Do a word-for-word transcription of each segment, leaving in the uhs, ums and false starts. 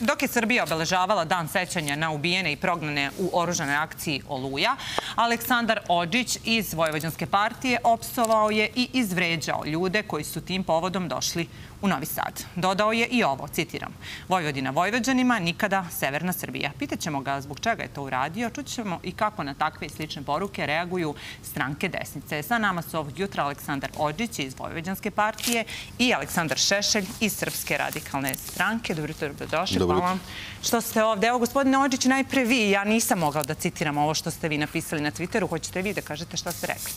Dok je Srbija obeležavala dan sećanja na ubijene i prognane u oružanoj akciji Oluja, Aleksandar Odžić iz Vojvođanske partije opsovao je i izvređao ljude koji su tim povodom došli u Novi Sad. Dodao je i ovo, citiram, Vojvodina Vojvođanima, nikada Severna Srbija. Pitaćemo ga zbog čega je to uradio, čućemo i kako na takve i slične poruke reaguju stranke desnice. Sa nama su ovog jutra Aleksandar Odžić iz Vojvođanske partije i Aleksandar Šešelj iz Srpske radikalne stranke. Dobro jutro, dobrodošli. Hvala vam što ste ovde. Evo, gospodine Odžić, najpre vi. Ja nisam mogao da citiram ovo što ste vi napisali na Twitteru. Hoćete vi da kažete šta ste rekli?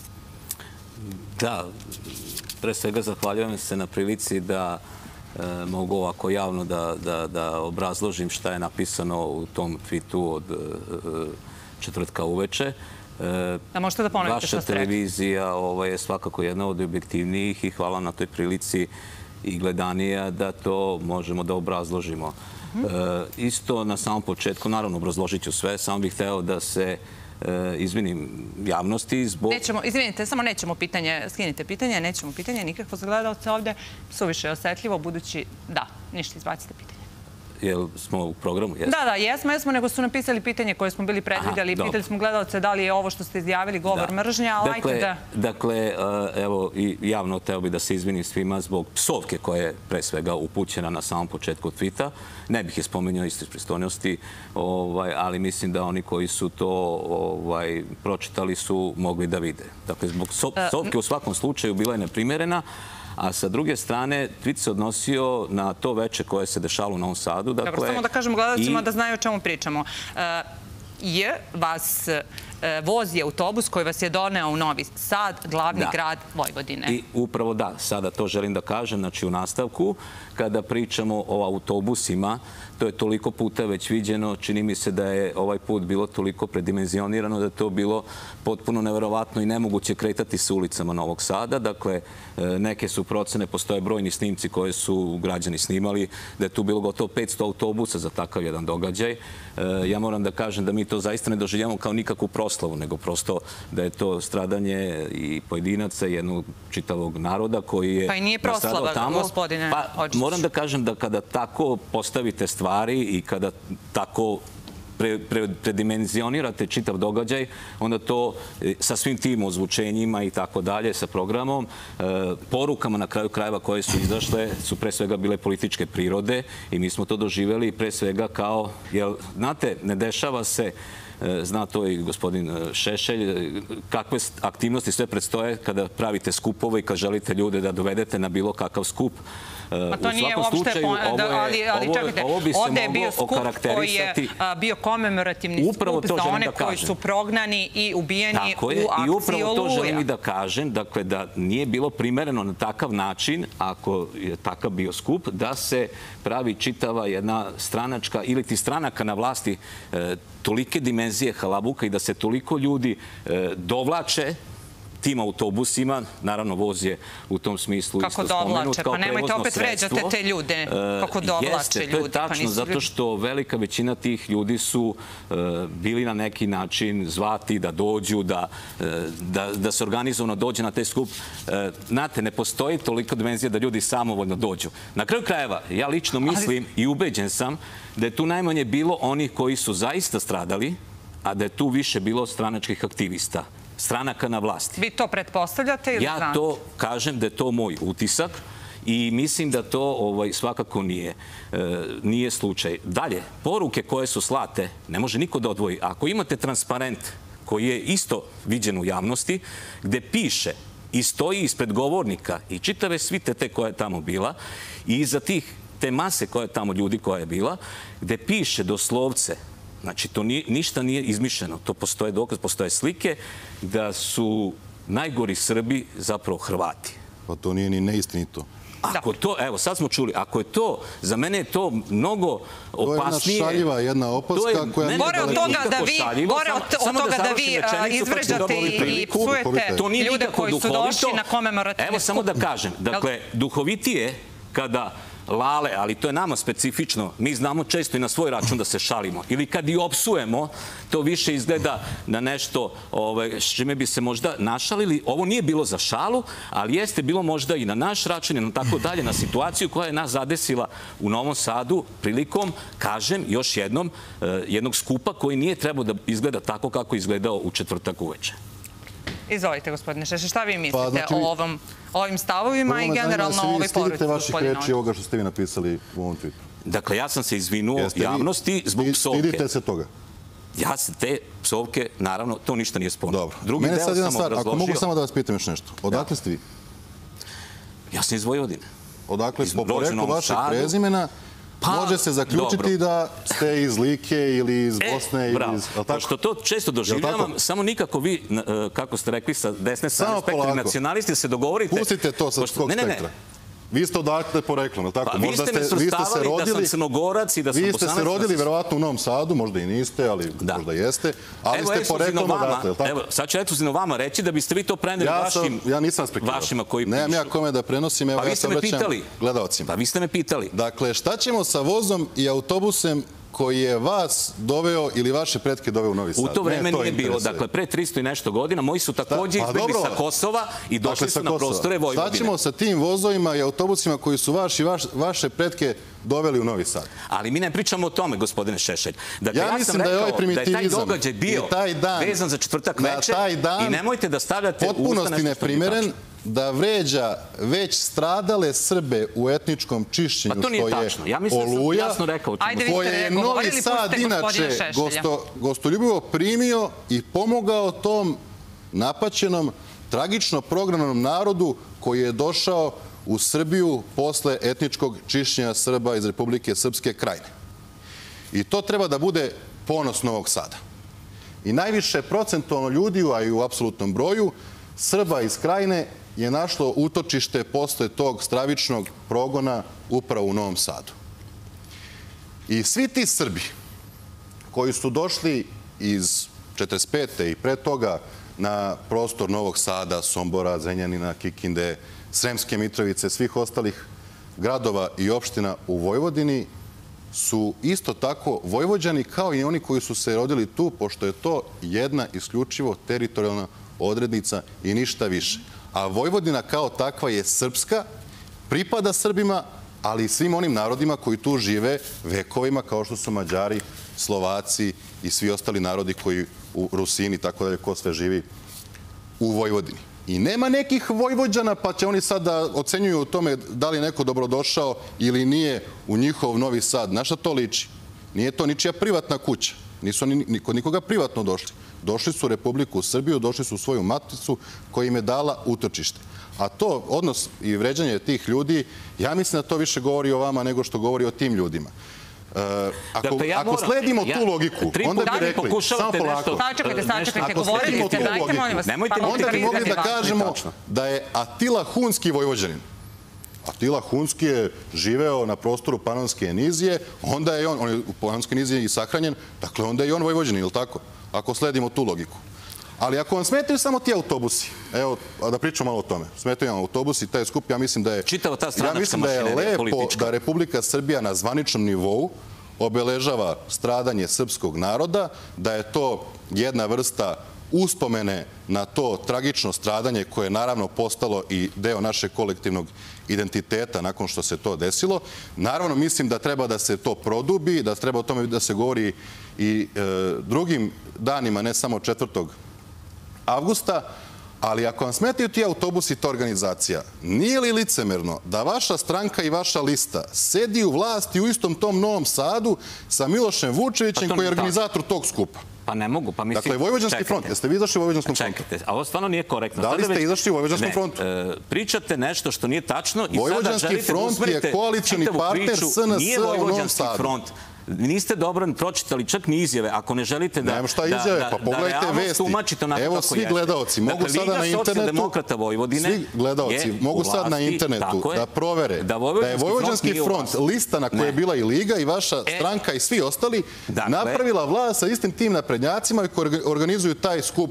Da, pre svega zahvaljujem se na prilici da mogu ovako javno da obrazložim šta je napisano u tom tweetu od četvrtka uveče. Da možete da ponovite šta ste rekli. Vaša televizija je svakako jedna od objektivnijih i hvala na toj prilici i gledanija da to možemo da obrazložimo. Isto na samom početku, naravno obrazložit ću sve, samo bih hteo da se izvinim javnosti zbog... Izvinite, samo nećemo pitanje, skinite pitanje, nećemo pitanje, nikakvo za gledalce ovde, suviše osetljivo, budući, da, ništa, izbacite pitanje. Jel smo u programu? Da, da, jesmo, jesmo, nego su napisali pitanje koje smo bili predvidjeli i pitali smo gledalce da li je ovo što ste izjavili govor mržnje, ali ajte da... Dakle, evo, javno hteo bih da se izvinim svima zbog psovke koja je pre svega upućena na samom početku tvita. Ne bih je spomenuo isto iz pristojnosti, ali mislim da oni koji su to pročitali su mogli da vide. Dakle, zbog psovke u svakom slučaju bila je neprimerena, a sa druge strane, tweet se odnosio na to veče koje se dešalo u Novom Sadu. Dobro, samo da kažemo gledalcima da znaju o čemu pričamo. Je vas vozi autobus koji vas je doneo u Novi Sad, glavni grad Vojvodine. I upravo da, sada to želim da kažem, znači u nastavku, kada pričamo o autobusima, to je toliko puta već viđeno, čini mi se da je ovaj put bilo toliko predimenzionirano, da je to bilo potpuno neverovatno i nemoguće kretati se ulicama Novog Sada. Dakle, neke su procene, postoje brojni snimci koje su građani snimali, da je tu bilo gotovo petsto autobusa za takav jedan događaj. Ja moram da kažem da mi to zaista ne doživljamo kao nikakvu proslavu, nego prosto da je to stradanje i pojedinaca jednog čitavog naroda koji je... Pa i nije proslava, gospodine Odžić. Moram da kažem da kada tako postavite stvari i kada tako predimenzionirate čitav događaj, onda to sa svim tim ozvučenjima i tako dalje, sa programom, porukama na kraju krajeva koje su izašle su pre svega bile političke prirode i mi smo to doživjeli pre svega kao, jer, znate, ne dešava se, zna to i gospodin Šešelj, kakve aktivnosti sve predstoje kada pravite skupove i kad želite ljude da dovedete na bilo kakav skup. Pa to nije uopšte, ali čekajte, ovde je bio skup koji je bio komemorativni skup za one koji su prognani i ubijeni u akciji Oluja. I upravo to želim i da kažem, dakle da nije bilo primereno na takav način, ako je takav bio skup, da se pravi čitava jedna stranačka ili ti stranaka na vlasti tolike dimenzije halabuka i da se toliko ljudi dovlače tim autobusima, naravno voz je u tom smislu isto spomenut kao prevozno sredstvo. Kako dovlače? Pa nemojte opet vređate te ljude. Kako dovlače ljudi? Jeste, to je tačno, zato što velika većina tih ljudi su bili na neki način zvati da dođu, da se organizovano dođe na taj skup. Znate, ne postoji toliko dimenzija da ljudi samovoljno dođu. Na kraju krajeva, ja lično mislim i ubeđen sam da je tu najmanje bilo onih koji su zaista stradali, a da je tu više bilo stranačkih aktivista, stranaka na vlasti. Vi to pretpostavljate ili znate? Ja to kažem da je to moj utisak i mislim da to svakako nije slučaj. Dalje, poruke koje su slate ne može niko da odvoji. Ako imate transparent koji je isto viđen u javnosti, gde piše i stoji ispred govornika i čitave svite te koja je tamo bila i iza tih te mase koja je tamo ljudi koja je bila, gde piše doslovce, znači, to ništa nije izmišljeno. To postoje dokaz, postoje slike da su najgori Srbi zapravo Hrvati. Pa to nije ni neistinito. Ako to, evo, sad smo čuli, ako je to, za mene je to mnogo opasnije... To je jedna šaljiva, jedna opaska koja... Gore od toga da vi, gore od toga da vi izvređate i psujete ljude koji su došli na komemorativni skup. Evo, samo da kažem, dakle, duhovitije kada Lale, ali to je nama specifično. Mi znamo često i na svoj račun da se šalimo. Ili kad i opsujemo, to više izgleda na nešto s čime bi se možda našalili. Ovo nije bilo za šalu, ali jeste bilo možda i na naš račun i na tako dalje, na situaciju koja je nas zadesila u Novom Sadu prilikom, kažem, još jednom, jednog skupa koji nije trebao da izgleda tako kako je izgledao u četvrtak uveče. Izvolite, gospodine Šešelj, šta vi mislite o ovim stavovima i generalno o ovoj poruci gospodina Ođića? Vaših reči ovoga što ste vi napisali u ovom tweetu. Dakle, ja sam se izvinuo javnosti zbog psovke. Stidite se toga? Ja se te psovke, naravno, to ništa nije sporno. Dobro. Mene sad jedan stvar, ako mogu samo da vas pitam još nešto. Odakle ste vi? Ja sam iz Vojvodine. Odakle, po poreklu vašeg prezimena, može se zaključiti da ste iz Like ili iz Bosne ili iz... Pošto to često doživljavam, samo nikako vi, kako ste rekli, sa desne strane spektra nacionalisti se dogovorite... Pustite to sa skog spektra. Vi ste odakle poreklom, je li tako? Pa vi ste me svrstavali da sam Crnogorac i da sam Bosanac. Vi ste se rodili verovatno u Novom Sadu, možda i niste, ali možda jeste. Ali ste poreklom odatle, je li tako? Evo, sad ću ekskluzivno vama reći da biste vi to preneli vašima koji pišu. Nemam ja kome da prenosim, evo ja se obraćam gledalcima. Pa vi ste me pitali. Dakle, šta ćemo sa vozom i autobusem koji je vas doveo ili vaše pretke doveo u Novi Sad? U to vreme nije bilo. Dakle, pre tristo i nešto godina, moji su također izbjegli sa Kosova i došli su na prostore Vojvodine. Šta ćemo sa tim vozovima i autobusima koji su vaše pretke doveli u Novi Sad? Ali mi ne pričamo o tome, gospodine Šešelj. Dakle, ja mislim da je ovaj primitivizam da je taj događaj bio vezan za četvrtak večer i nemojte da stavljate u usta nešto što potpunosti neprimeren, da vređa već stradale Srbe u etničkom čišćenju, što je Oluja, koje je Novi Sad inače gostoljubivo primio i pomogao tom napaćenom, tragično prognanom narodu koji je došao u Srbiju posle etničkog čišćenja Srba iz Republike Srpske Krajine. I to treba da bude ponos Novog Sada. I najviše procentualno ljudi, a i u apsolutnom broju, Srba iz Krajine je našlo utočište posle tog stravičnog progona upravo u Novom Sadu. I svi ti Srbi koji su došli iz četrdeset pete i pre toga na prostor Novog Sada, Sombora, Zrenjanina, Kikinde, Sremske Mitrovice, svih ostalih gradova i opština u Vojvodini su isto tako Vojvođani kao i oni koji su se rodili tu, pošto je to jedna isključivo teritorijalna odrednica i ništa više. A Vojvodina kao takva je srpska, pripada Srbima, ali i svim onim narodima koji tu žive vekovima, kao što su Mađari, Slovaci i svi ostali narodi koji u Rusini, tako dalje, ko sve živi u Vojvodini. I nema nekih Vojvođana, pa će oni sad da ocenjuju o tome da li je neko dobrodošao ili nije u njihov Novi Sad. Na šta to liči? Nije to ničija privatna kuća. Nisu oni kod nikoga privatno došli. Došli su u Republiku Srbiju, došli su u svoju maticu koja im je dala utočište. A to, odnos i vređanje tih ljudi, ja mislim da to više govori o vama nego što govori o tim ljudima. Ako sledimo tu logiku, onda bi rekli, samo polako, ako sledimo tu logiku, onda bi mogli da kažemo da je Atila Hunski Vojvođanin. Atila Hunski je živeo na prostoru Panonske Enizije, onda je on, on je u Panonskoj Eniziji i sahranjen, dakle onda je i on Vojvođanin, ili tako? Ako sledimo tu logiku. Ali ako vam smetaju samo ti autobusi, evo, da pričamo malo o tome, smetaju vam autobusi, taj skup, ja mislim da je ja mislim da je lepo da Republika Srbija na zvaničnom nivou obeležava stradanje srpskog naroda, da je to jedna vrsta uspomene na to tragično stradanje koje je naravno postalo i deo našeg kolektivnog identiteta nakon što se to desilo. Naravno, mislim da treba da se to produbi, da treba o tome da se govori i drugim danima, ne samo četvrtog avgusta, ali ako vam smetaju ti autobusi i ta organizacija, nije li licemerno da vaša stranka i vaša lista sedi u vlasti u istom tom Novom Sadu sa Milošem Vučevićem koji je organizator tog skupa? Pa ne mogu, pa mislim... Dakle, Vojvođanski front, jeste vi izašli u Vojvođanskom frontu? Čekajte, a ovo stvarno nije korektno. Da li ste izašli u Vojvođanskom frontu? Ne, pričate nešto što nije tačno i sada Vojvođanski želite da front je koalicioni partner S N S u Novom Sadu. Niste dobro pročitali čak ni izjave, ako ne želite da Nemo šta izjave, pa pogledajte vesti. Evo svi gledalci mogu sada na internetu svi gledalci mogu sad na internetu da provere da je Vojvođanski front, lista na kojoj je bila i Liga i vaša stranka i svi ostali, napravila vlast sa istim tim naprednjacima koji organizuju taj skup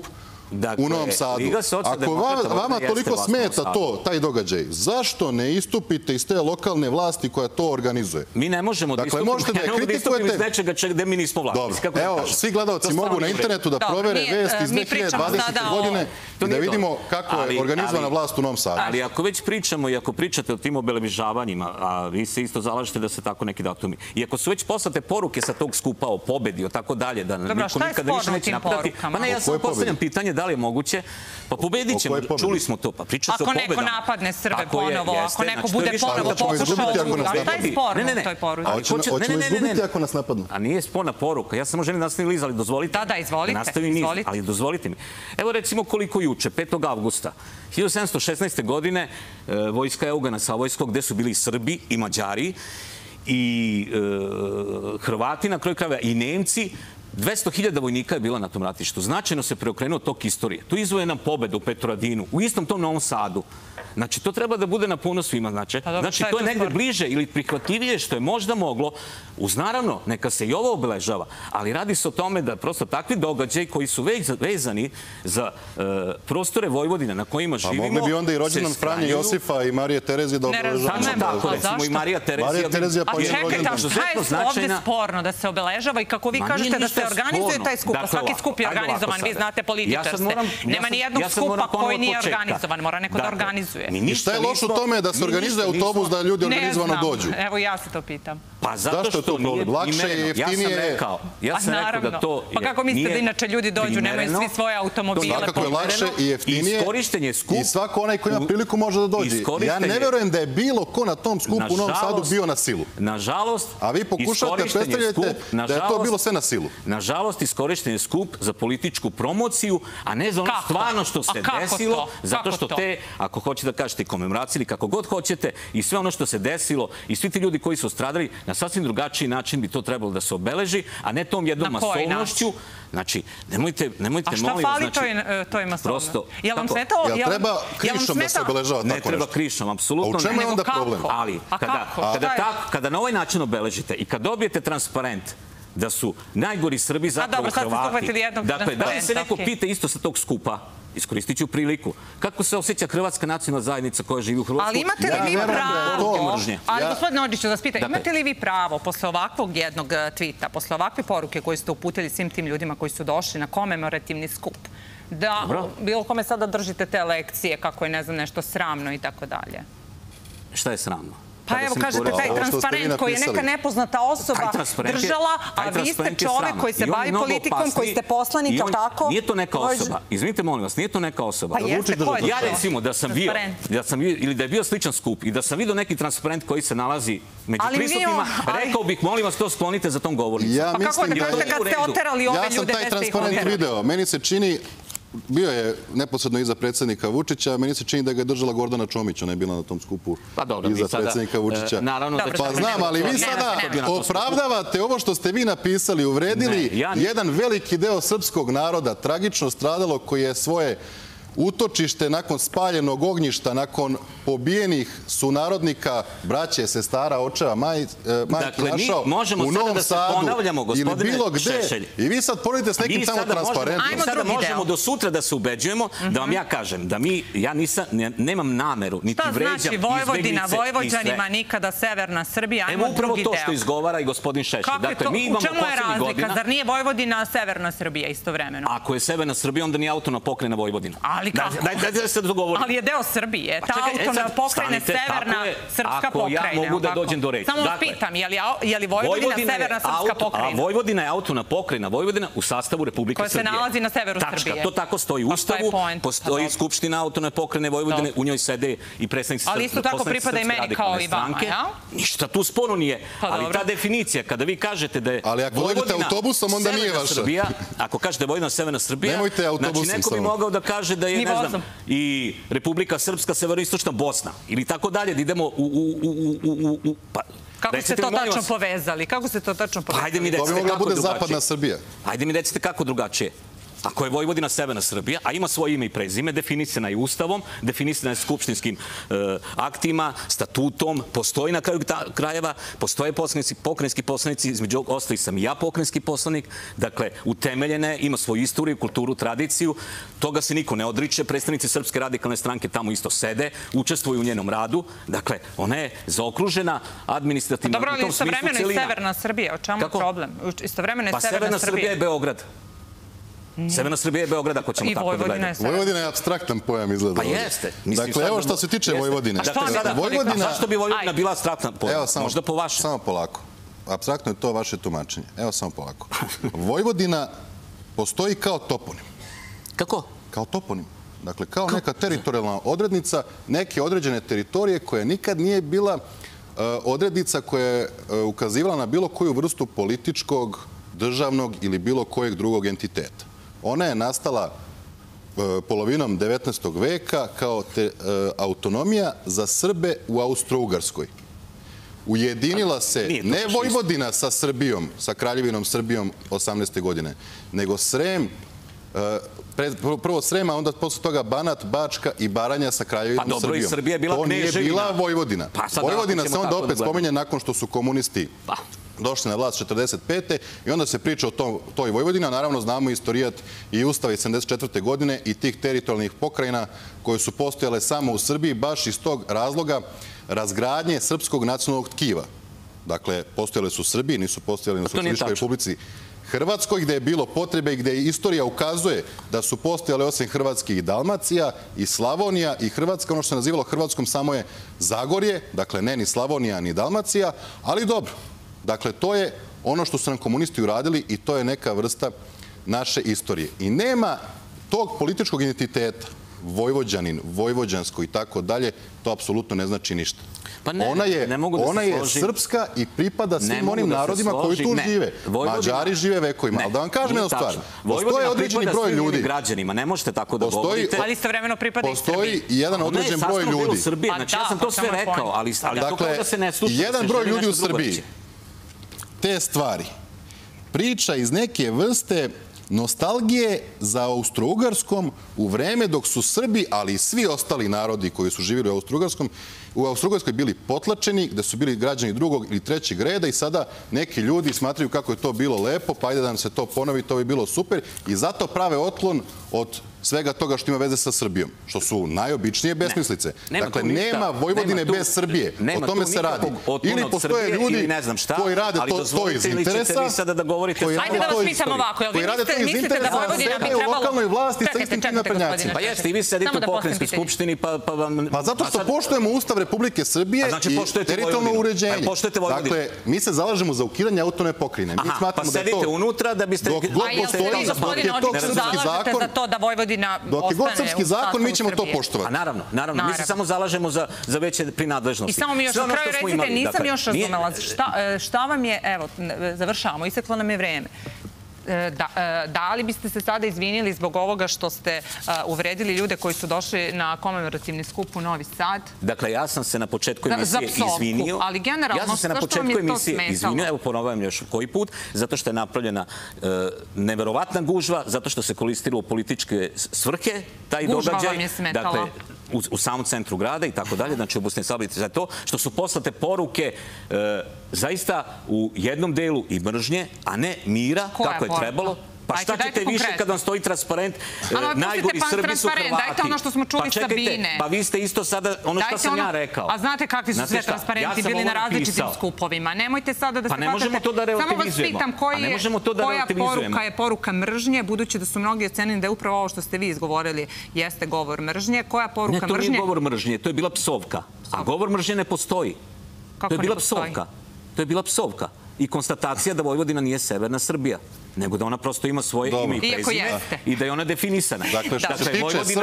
u Novom Sadu. Ako vama toliko smeta to, taj događaj, zašto ne istupite iz te lokalne vlasti koja to organizuje? Mi ne možemo da istupimo iz nečega gde mi nismo vlasti. Evo, svi gledalci mogu na internetu da provere vest iz dve hiljade dvadesete. godine i da vidimo kako je organizovana vlast u Novom Sadu. Ali ako već pričamo i ako pričate o tim obeležavanjima, a vi se isto zalažete da se tako neki datumi, i ako su već poslate poruke sa tog skupa o pobedi, o tako dalje, da niko nikada više neće napraviti, pa ne, ja sam postavljam pitanje da li je moguće, pa pobedit ćemo, čuli smo to, pa priča se o pobedama. Ako neko napadne Srbe ponovo, ako neko bude ponovo pokušao, šta je sporno u toj poruci? Hoćemo izgubiti ako nas napadnu. A nije sporna poruka, ja samo želim da nastavim Liz, ali dozvolite. Da, da, izvolite. Nastavim niz, ali dozvolite mi. Evo recimo koliko juče, petog avgusta hiljadu sedamsto šesnaeste. godine, vojska Eugena Savojskog, gde su bili i Srbi i Mađari i Hrvati na kraju krajeva i Nemci, dvesta hiljada vojnika je bila na tom ratištu. Značajno se preokrenuo tok istorije. Tu izvoje nam pobeda u Petrovaradinu, u istom tom Novom Sadu. Znači, to treba da bude na puno svima. Znači, to je negde bliže ili prihvatljivije što je možda moglo. Uz naravno, neka se i ovo obeležava, ali radi se o tome da prosto takvi događaji koji su vezani za prostore Vojvodine na kojima živimo... A mogli bi onda i rođendan Franje Josifa i Marije Terezije da obeležavamo. Ne razumem, a zašto? I Marija Terezija... A čekajte, a šta je ovde sporno da se obeležava i kako vi kažete da se organizuje taj skup? Svaki skup je organizovan, vi znate političar ste. Nema ni jednog skupa koji nije organizovan, mora neko da organizuje. I šta je loše u tome da se organizuje autobus da ljudi organizovano dođu? Ne znam, evo ja se to pitam. Pa zato što nije lakše i jeftinije. Ja sam rekao, ja sam rekao da to nije. Pa kako mislite da inače ljudi dođu, nemaju svi svoje automobile? Svakako je lakše i jeftinije i svako onaj koji ima priliku može da dođe. Ja ne verujem da je bilo ko na tom skupu u Novom Sadu bio na silu. Nažalost, a vi pokušavate da predstavljate da je to bilo sve na silu. Nažalost, iskorišten je skup za političku promociju, a ne za ono stvarno što se desilo, zato što te, ako hoćete da kažete komemoracije ili kako god hoćete, i sve ono što se desilo i svi ti ljudi koji su stradali, na sasvim drugačiji način bi to trebalo da se obeleži, a ne tom jednom masovnošću. Znači, nemojte, nemojte, molim vas... A šta fali toj masovnosti? Jel vam smetao? Jel treba krišom da se obeležava tako nešto? Ne treba krišom, apsolutno ne. A u čemu je onda problem? Ali, kada na ovaj način obeležite i kad dobijete transparent da su najgori Srbi zapravo Hrvati. Dakle, da li se neko pita isto sa tog skupa? Iskoristit ću priliku. Kako se osjeća hrvatska nacionalna zajednica koja živi u Hrvatskoj? Ali imate li vi pravo, ali gospodine Odžiću, da vas pitam, imate li vi pravo posle ovakvog jednog tvita, posle ovakve poruke koje ste uputili svim tim ljudima koji su došli na komemorativni skup, da bilo kome sada držite te lekcije kako je, ne znam, nešto sramno i tako dalje? Šta je sramno? Pa evo, kažete, taj transparent koji je neka nepoznata osoba držala, a vi ste čovek koji se bavi politikom, koji ste poslanik, ali tako? Nije to neka osoba. Izvinite, molim vas, nije to neka osoba. Pa jeste, ko je? Ja recimo da sam bio, ili da je bio sličan skup i da sam vidio neki transparent koji se nalazi među prisutnima, rekao bih, molim vas, to sklonite za tom govornicom. Pa kako da kažete kad ste oterali ove ljude, ja sam taj transparent video. Meni se čini... Bio je neposredno iza predsjednika Vučića, meni se čini da ga je držala Gordana Čomić, ona je bila na tom skupu iza predsjednika Vučića. Pa znam, ali vi sada opravdavate ovo što ste vi napisali, uvredili jedan veliki deo srpskog naroda, tragično stradalo, koji je svoje utočište nakon spaljenog ognjišta, nakon pobijenih sunarodnika, braće, sestara, očeva, majke našao u Novom Sadu ili bilo gde. I vi sad poredite s nekim samo transparentom. Mi sada možemo do sutra da se ubeđujemo, da vam ja kažem, da mi, ja nemam nameru, niti vređam izbeglice. Šta znači Vojvodina, Vojvođanima, nikada Severna Srbija, ajmo drugi deo. Evo upravo to što izgovara i gospodin Šešelj. U čemu je razlika? Zar nije Vojvodina Severna Srbija istovremeno? Ako je Severna Srbija, onda nije autonomna pokrajina Vojvodina. Ali kako? Dajte se dogovoriti. Ali je deo Srbije. Ta autonomna pokrajina, severna srpska pokrajina. Ako ja mogu da dođem do reči. Samo vas pitam, je li Vojvodina severna srpska pokrajina? A Vojvodina je autonomna pokrajina. Vojvodina u sastavu Republike Srbije. Koja se nalazi na severu Srbije. To tako stoji u Ustavu. Postoji Skupština autonomne pokrajine Vojvodine. U njoj sede i predstavnici ali isto tako pripada i meni kao i vama, ja? Ništa tu sporno nije. Ali ta definicija, kada vi kažete da je ali ako dođete autobusom, onda nije vaša. Ako kažete Vojvodina severna Srbija, nemojte autobusom. Znači neko bi mogao da kaže da je, ne znam, i Republika Srpska, severoistočna Bosna. Ili tako dalje, da idemo u... Kako ste to tačno povezali? Kako ste to tačno povezali? Hajde mi recite kako drugačije. To bi mogla bude zapadna Srbija. Hajde mi recite kako drugačije. ako je Vojvodina severna Srbija, a ima svoje ime i prezime, definisana je Ustavom, definisana je skupštinskim aktima, statutom, postoji na kraju krajeva, postoje pokrajinski poslanici, između ostalih sam i ja pokrajinski poslanik, dakle, utemeljene, ima svoju istoriju, kulturu, tradiciju, toga se niko ne odriče, predstavnici Srpske radikalne stranke tamo isto sede, učestvuju u njenom radu, dakle, ona je zaokružena administrativno. Dobro, ali istovremeno i severna Srbija, o čemu je problem? Istovremeno je severna Srbija je Beograd. Severna Srbija je Beograd, ako ćemo tako da gledamo. Vojvodina je apstraktan pojam izgleda. Pa jeste. Dakle, evo što se tiče Vojvodine. Zašto bi Vojvodina bila apstraktan pojam? Možda po vašem. Samo polako. Apstraktno je to vaše tumačenje. Evo samo polako. Vojvodina postoji kao toponim. Kako? Kao toponim. Dakle, kao neka teritorijalna odrednica neke određene teritorije koja nikad nije bila odrednica koja je ukazivala na bilo koju vrstu političkog, državnog ili bilo kojeg drugog entiteta. Ona je nastala polovinom devetnaestog veka kao autonomija za Srbe u Austro-Ugarskoj. Ujedinila se ne Vojvodina sa Srbijom, sa Kraljevinom Srbijom osamnaeste godine, nego Srem, prvo Srem, a onda posle toga Banat, Bačka i Baranja sa Kraljevinom Srbijom. Pa dobro, i Srbija je bila kneževina. To nije bila Vojvodina. Vojvodina se onda opet spominje nakon što su komunisti došli na vlast četrdeset pete i onda se priča o toj Vojvodini, a naravno znamo istorijat i Ustava iz sedamdeset četvrte godine i tih teritorijalnih pokrajina koje su postojale samo u Srbiji, baš iz tog razloga razgradnje srpskog nacionalnog tkiva. Dakle, postojale su u Srbiji, nisu postojale na Socijalističkoj Republici Hrvatskoj, gde je bilo potrebe i gde istorija ukazuje da su postojale osim Hrvatske i Dalmacija i Slavonija i Hrvatska, ono što se nazivalo Hrvatskom samo je Zagorje, dakle ne ni Slavonija ni Dalmacija, ali dobro. Dakle, to je ono što su nam komunisti uradili i to je neka vrsta naše istorije. I nema tog političkog identiteta, Vojvođanin, Vojvođansko i tako dalje, to apsolutno ne znači ništa. Ona je srpska i pripada svim onim narodima koji tu žive. Mađari žive vekovima. Ali da vam kažem jednu stvar. Postoje određeni broj ljudi. Građanima, ne možete tako da govorite. Ali istovremeno pripada i Srbiji. Postoji i jedan određen broj ljudi. Znači, ja sam to sve rekao, ali to kao da se ne sluša. Jedan broj ljudi u Srbiji te stvari priča iz neke vrste nostalgije za Austro-Ugarskom u vreme dok su Srbi, ali i svi ostali narodi koji su živjeli u Austro-Ugarskom, u Austro-Ugarskoj bili potlačeni, gde su bili građani drugog ili trećeg reda i sada neki ljudi smatraju kako je to bilo lepo, pa ajde da nam se to ponovi, to bi bilo super i zato prave otklon od svega toga što ima veze sa Srbijom, što su najobičnije besmislice. Dakle, nema Vojvodine bez Srbije. O tome se radi. Ili postoje ljudi koji rade to iz interesa, Ajde da vas pitam ovako, jel vi mislite da Vojvodina bi trebalo... u lokalnoj vlasti sa istim tim naprednjacima. Pa jeste, i vi sedite u pokrajinskoj skupštini, pa vam... Pa zato što poštujemo Ustav Republike Srbije i teritorijalno uređenje. Dakle, mi se zalažemo za ukidanje autonomne pokrajine. Aha, pa sedite unutra da biste... A jel se vi, gospodine Odžiću, zalažete za to da Vojvodina ostane u sastavu Srbije? Dok je god srpski zakon, mi ćemo to poštovati. A naravno, naravno. Mi se samo zalažemo za veće prinadležnosti. I samo mi još na kraju recite, nisam još razumela. Šta vam je, evo, završavamo, iseklo nam je vreme. Da li biste se sada izvinili zbog ovoga što ste uvredili ljude koji su došli na komemorativni skup u Novi Sad? Dakle, ja sam se na početku emisije izvinio. Ali generalno, ja sam se na početku emisije izvinio, evo ponovajem još koji put, zato što je napravljena neverovatna gužva, zato što se koristilo u političke svrhe, taj događaj. Gužva vam je smetala. U samom centru grada i tako dalje, znači obusne saobraćajnice za to, što su poslate poruke zaista u jednom delu i mržnje, a ne mira, kako je trebalo. Pa šta ćete više kad vam stoji transparent, najgori Srbi su Hrvati. Dajte ono što smo čuli sa Bine. Pa vi ste isto sada ono što sam ja rekao. A znate kakvi su sve transparenti bili na različitim skupovima. Nemojte sada da se hvatate. Pa ne možemo to da relativizujemo. Samo vas pitam koja poruka je poruka mržnje, budući da su mnogi ocenili da je upravo ovo što ste vi izgovorili jeste govor mržnje. Koja poruka mržnje? Ne, to nije govor mržnje, to je bila psovka. A govor mržnje ne postoji. To je bila psovka. To je bila psovka. I konstatacija da Vojvodina nije severna Srbija, nego da ona prosto ima svoje ime i prezime i da je ona definisana. Dakle, što se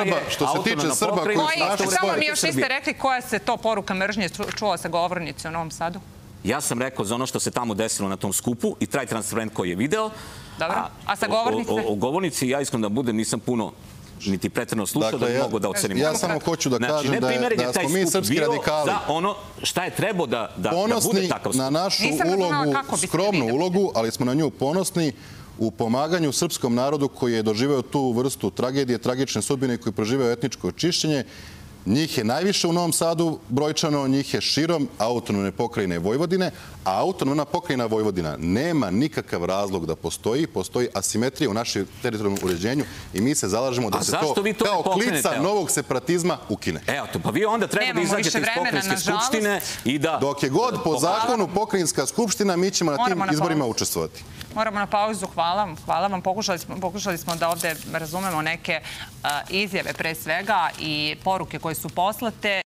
tiče Srba koji su našli svoje... Samo mi još niste rekli koja se to poruka mržnje čula sa govornice u Novom Sadu? Ja sam rekao za ono što se tamo desilo na tom skupu i taj transparent koji je video. Dobro. A sa govornice? O govornici, ja iskreno da budem, nisam puno niti pretredno slušao da bi mogo da ocenim. Ja samo hoću da kažem da smo mi srpski radikali za ono šta je trebao da bude takav skup. Ponosni na našu ulogu, skromnu ulogu, ali smo na nju ponosni u pomaganju srpskom narodu koji je doživeo tu vrstu tragedije, tragične sudbine i koji je proživeo etničko čišćenje. Njih je najviše u Novom Sadu brojčano, njih je širom autonomne pokrajine Vojvodine, a autonomna pokrajina Vojvodina nema nikakav razlog da postoji, postoji asimetrija u našem teritorijalnom uređenju i mi se zalažemo da se to kao klica novog separatizma ukine. Evo to, pa vi onda treba da izađete iz pokrajinske skupštine i da... Dok je god po zakonu pokrajinska skupština, mi ćemo na tim izborima učestvovati. Moramo na pauzu. Hvala vam. Hvala vam. Pokušali smo da ovde razumemo neke izjave pre svega i poruke koje su poslate.